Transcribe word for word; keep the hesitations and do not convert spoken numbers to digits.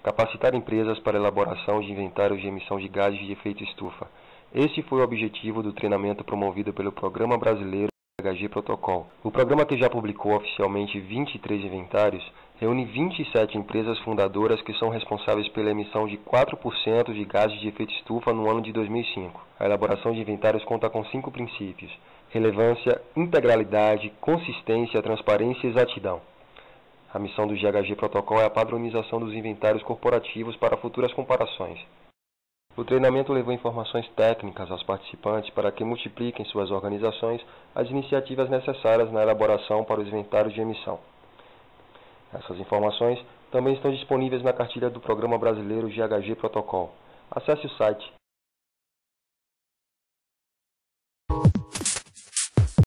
capacitar empresas para a elaboração de inventários de emissão de gases de efeito estufa. Este foi o objetivo do treinamento promovido pelo Programa Brasileiro G H G Protocol. O programa, que já publicou oficialmente vinte e três inventários, reúne vinte e sete empresas fundadoras que são responsáveis pela emissão de quatro por cento de gases de efeito estufa no ano de dois mil e cinco. A elaboração de inventários conta com cinco princípios: relevância, integralidade, consistência, transparência e exatidão. A missão do G H G Protocol é a padronização dos inventários corporativos para futuras comparações. O treinamento levou informações técnicas aos participantes para que multipliquem suas organizações as iniciativas necessárias na elaboração para os inventários de emissão. Essas informações também estão disponíveis na cartilha do Programa Brasileiro G H G Protocol. Acesse o site